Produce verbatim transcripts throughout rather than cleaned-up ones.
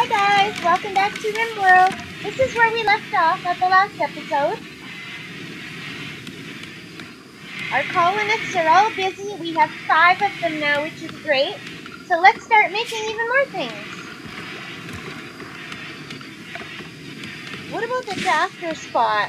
Hi guys, welcome back to RimWorld. This is where we left off at the last episode. Our colonists are all busy. We have five of them now, which is great. So let's start making even more things. What about the crafter spot?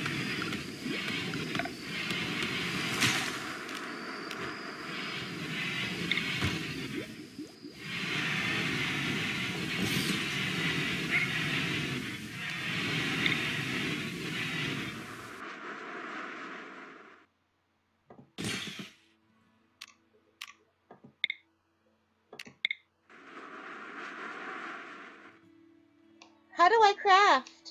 How do I craft?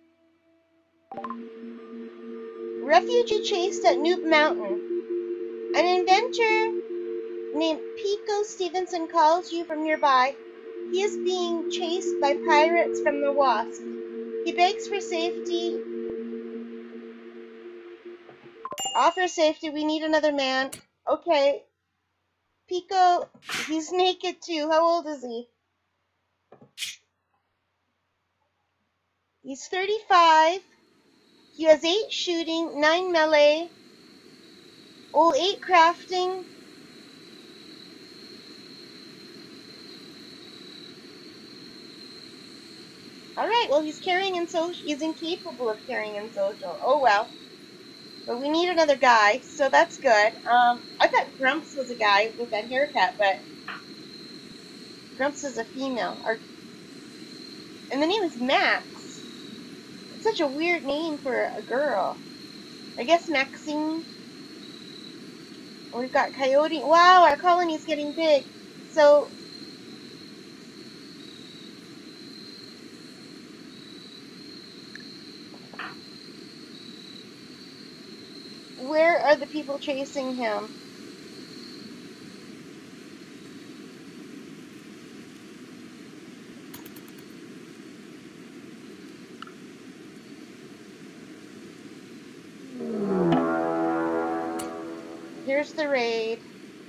Refugee chased at Noob Mountain. An inventor named Pico Stevenson calls you from nearby. He is being chased by pirates from the Wasp. He begs for safety. Offer safety. We need another man. Okay. Pico, he's naked too. How old is he? He's thirty-five. He has eight shooting, nine melee. Oh, eight crafting. Alright, well he's carrying in social. He's incapable of carrying in social. Oh well. But we need another guy, so that's good. Um, I thought Grumps was a guy with that haircut, but Grumps is a female. Or, and the name is Max. It's such a weird name for a girl. I guess Maxine. We've got Coyote. Wow, our colony's getting big. So, where are the people chasing him? Here's the raid.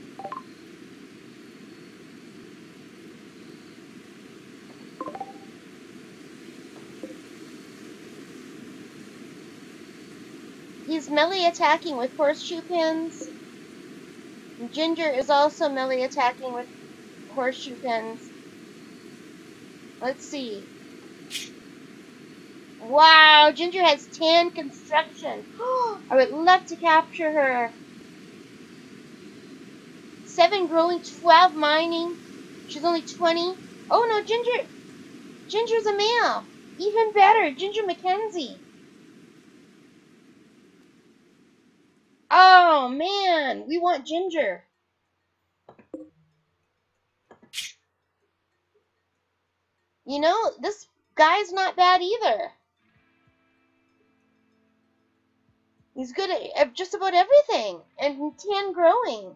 He's melee attacking with horseshoe pins. Ginger is also melee attacking with horseshoe pins. Let's see. Wow, Ginger has ten construction. I would love to capture her. seven growing, twelve mining. She's only twenty. Oh no, Ginger. Ginger's a male. Even better, Ginger Mackenzie. Oh man, we want Ginger. You know, this guy's not bad either. He's good at just about everything. And ten growing.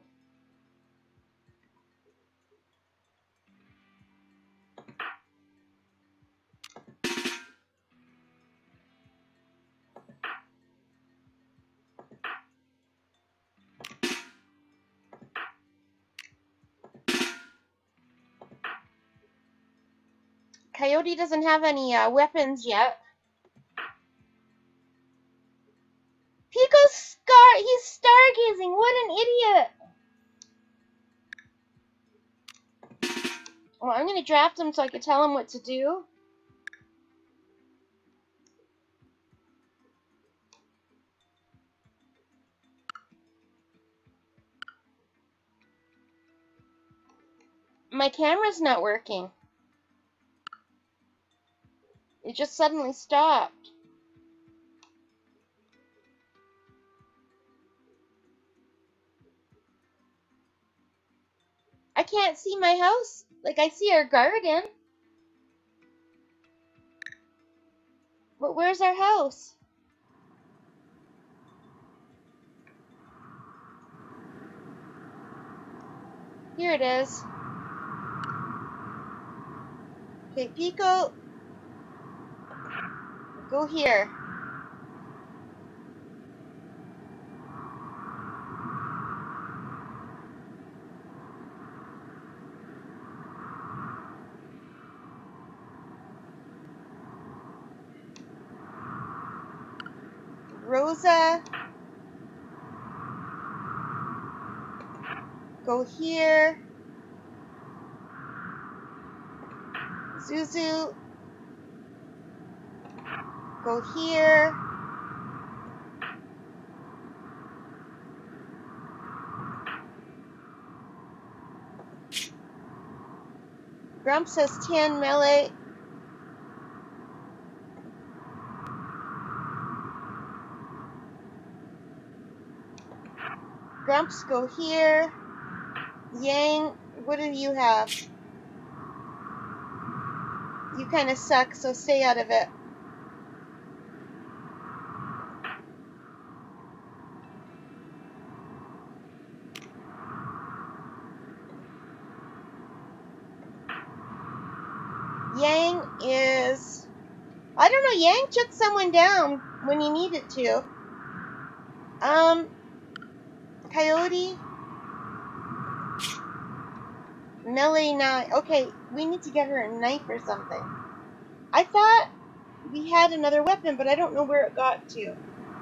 Coyote doesn't have any uh, weapons yet. Pico's scar. He's stargazing. What an idiot. Well, I'm going to draft him so I can tell him what to do. My camera's not working. It just suddenly stopped. I can't see my house. Like, I see our garden. But where's our house? Here it is. Okay, Pico. Go here. Rosa. Go here. Zuzu. Go here. Grumps has ten melee. Grumps, go here. Yang, what do you have? You kind of suck, so stay out of it. Yang is... I don't know, Yang took someone down when he needed to. Um, Coyote. Melee nine. Okay, we need to get her a knife or something. I thought we had another weapon, but I don't know where it got to.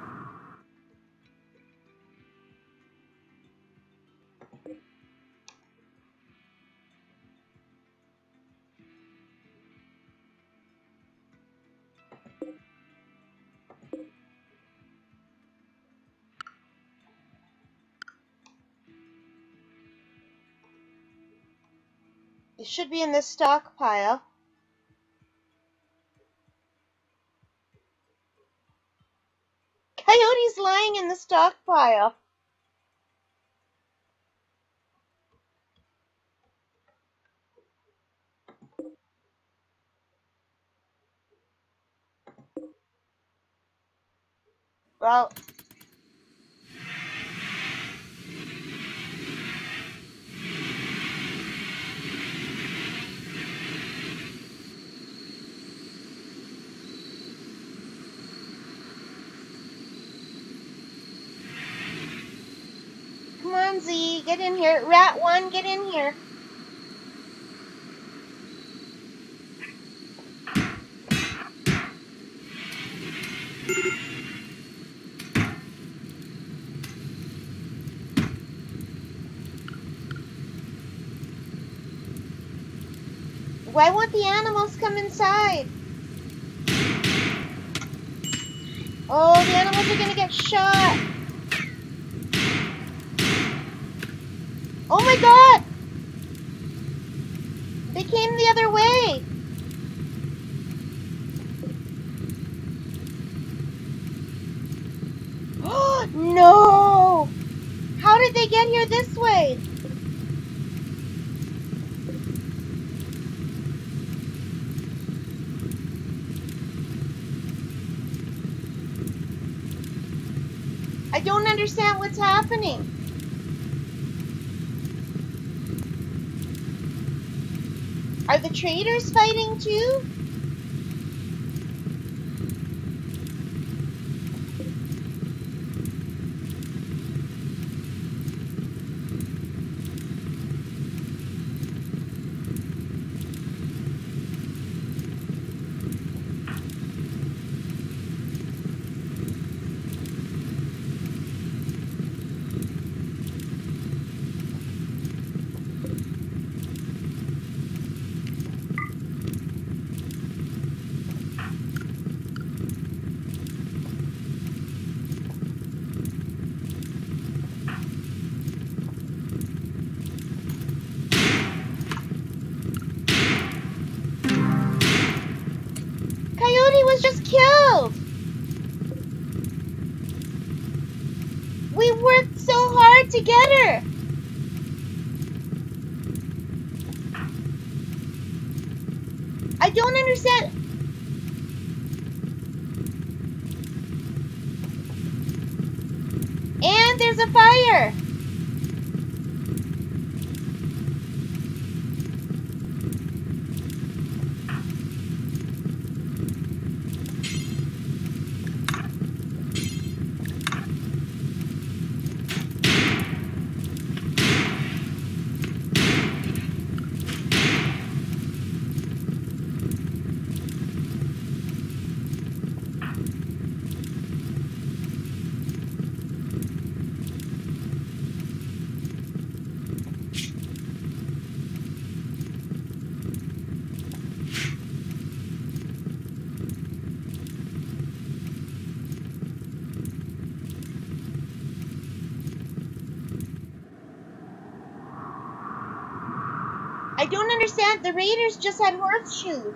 It should be in the stockpile. Coyote's lying in the stockpile. Well, come on, Z, get in here. Rat one, get in here. Why won't the animals come inside? Oh, the animals are gonna get shot. Oh my god! They came the other way. Oh, no! How did they get here this way? I don't understand what's happening. Are the traders fighting too? Was just killed. We worked so hard to get her. I don't understand. And there's a fire. don't understand. The Raiders just had horseshoes.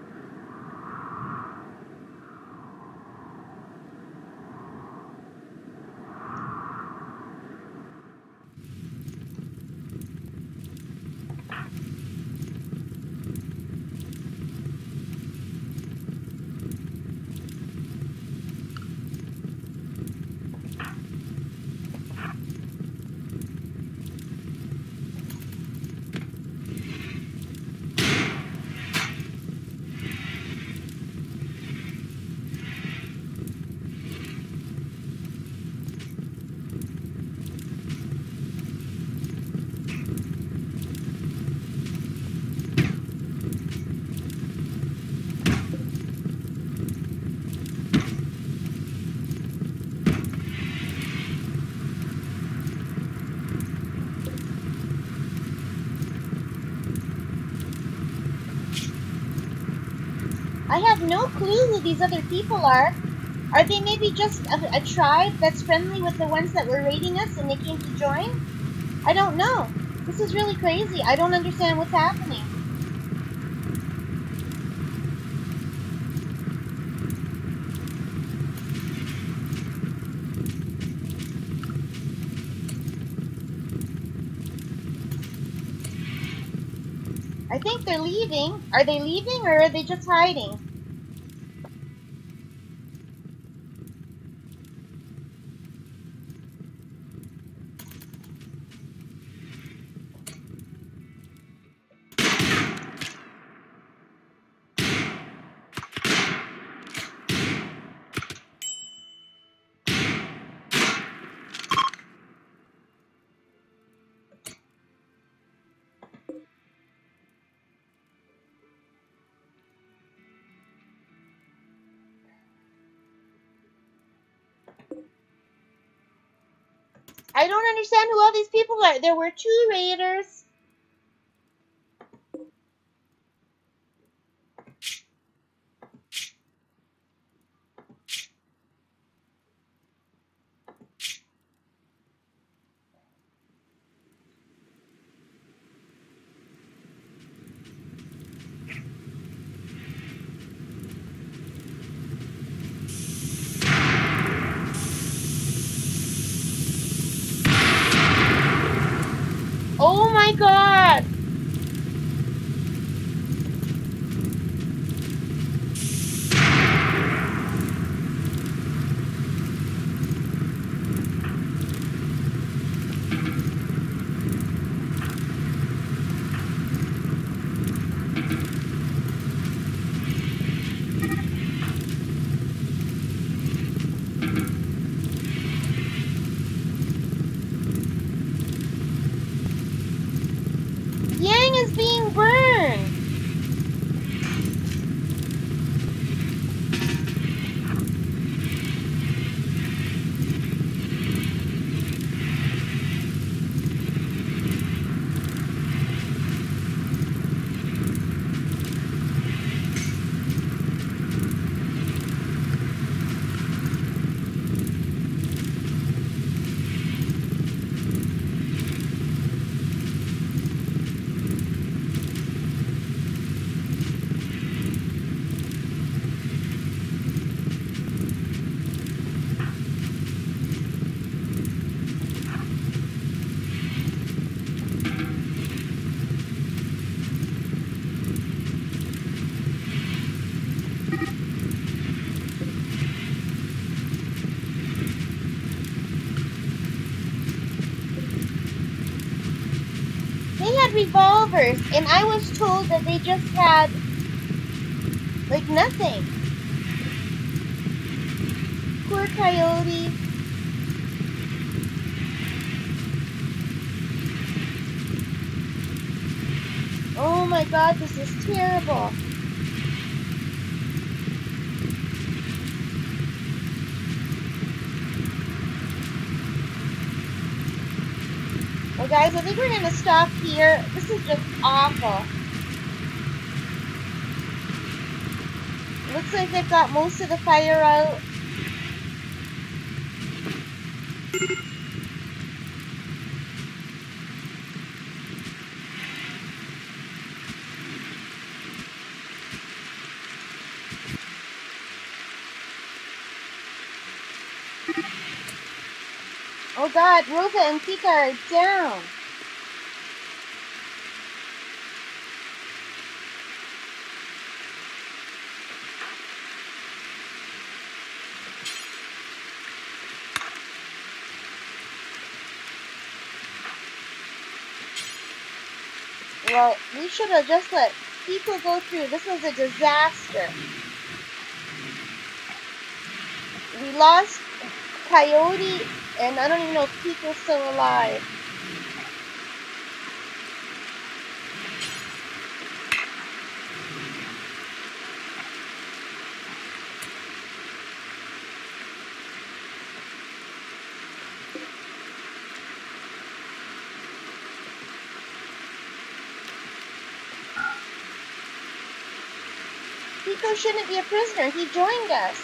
I have no clue who these other people are. Are they maybe just a, a tribe that's friendly with the ones that were raiding us and they came to join? I don't know. This is really crazy. I don't understand what's happening. I think they're leaving. Are they leaving or are they just hiding? I don't understand who all these people are. There were two raiders. Oh my god! Yang is being burned! They had revolvers, and I was told that they just had, like, nothing. Poor Coyote. Oh my god, this is terrible. Well guys, I think we're gonna stop here. This is just awful. It looks like they've got most of the fire out. Oh god, Rosa and Pika are down. Well, we should have just let Pika go through. This was a disaster. We lost Coyote, and I don't even know if Pika's still alive. Pico shouldn't be a prisoner. He joined us.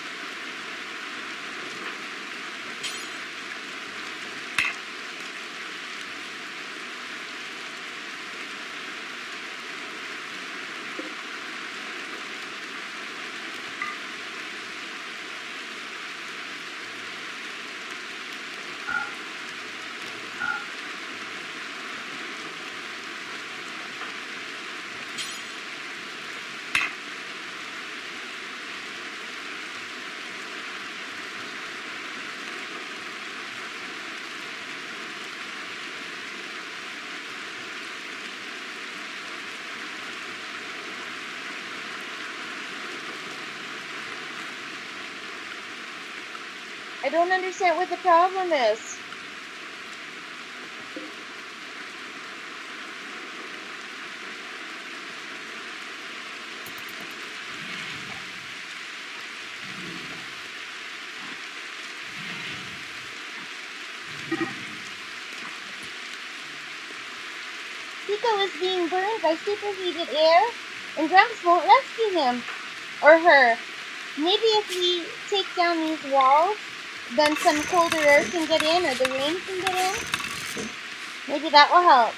I don't understand what the problem is. Pico is being burned by superheated air, and Grumps won't rescue him. Or her. Maybe if we take down these walls, then some colder air can get in, or the rain can get in. Maybe that will help.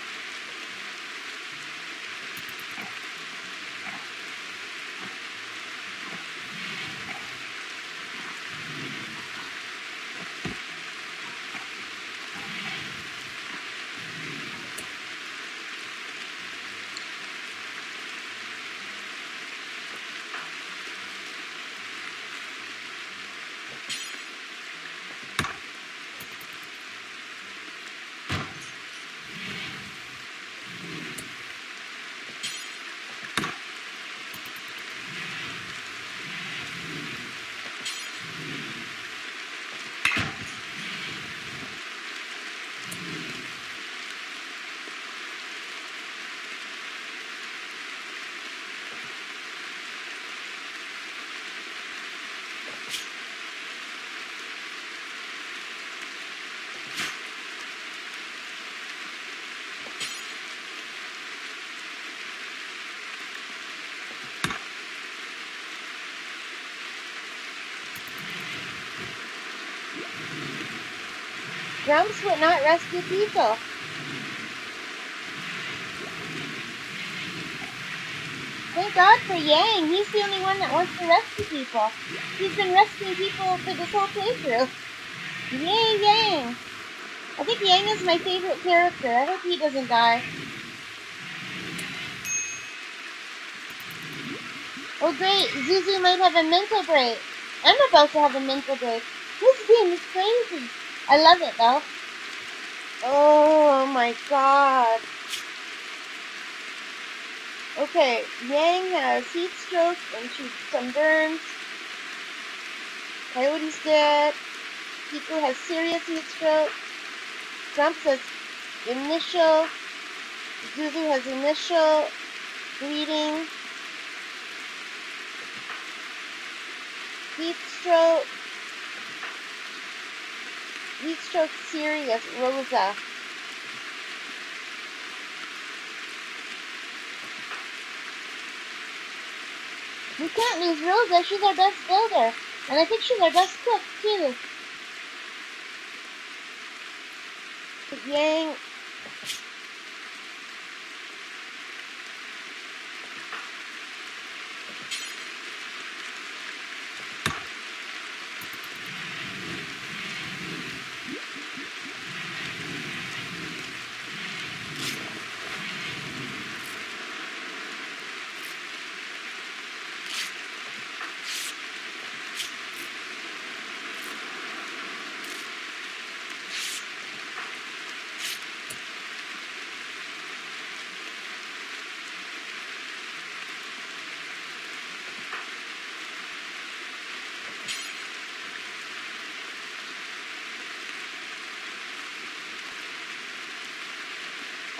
Grumps would not rescue Pico. Thank God for Yang. He's the only one that wants to rescue people. He's been rescuing people for this whole playthrough. Yay, Yang! I think Yang is my favorite character. I hope he doesn't die. Oh great, Zuzu might have a mental break. I'm about to have a mental break. This game is crazy. I love it though. Oh my god. Okay, Yang has heat stroke and she's some burns. Coyote's dead. Pico has serious heat stroke. Grumps has initial. Zuzu has initial bleeding. Heat stroke. Heat stroke serious. Rosa. We can't lose Rosa. She's our best builder. And I think she's our best cook, too. Yang.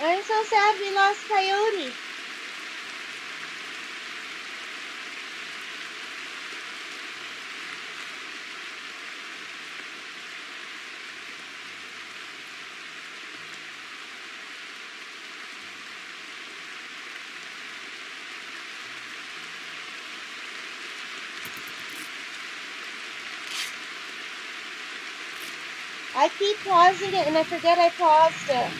I'm so sad we lost Coyote. I keep pausing it and I forget I paused it.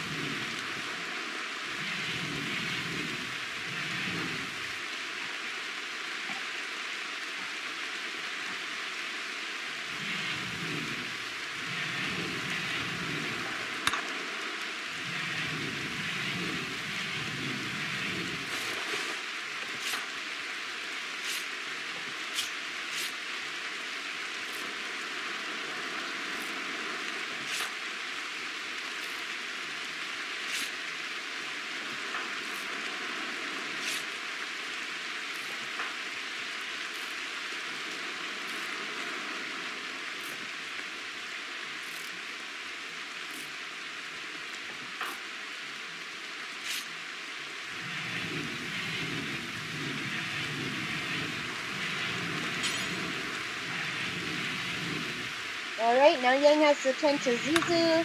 Alright, now Yang has to tend to Zuzu.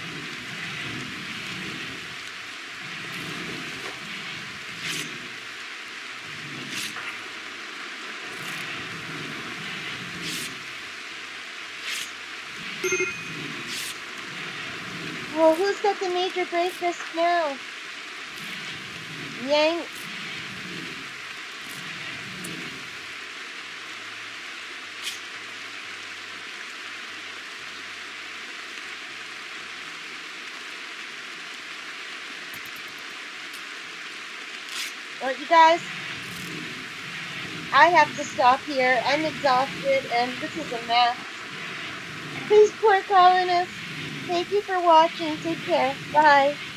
Well, who's got the major break risk now? Yang. Well, you guys, I have to stop here. I'm exhausted, and this is a mess. These poor colonists. Thank you for watching. Take care. Bye.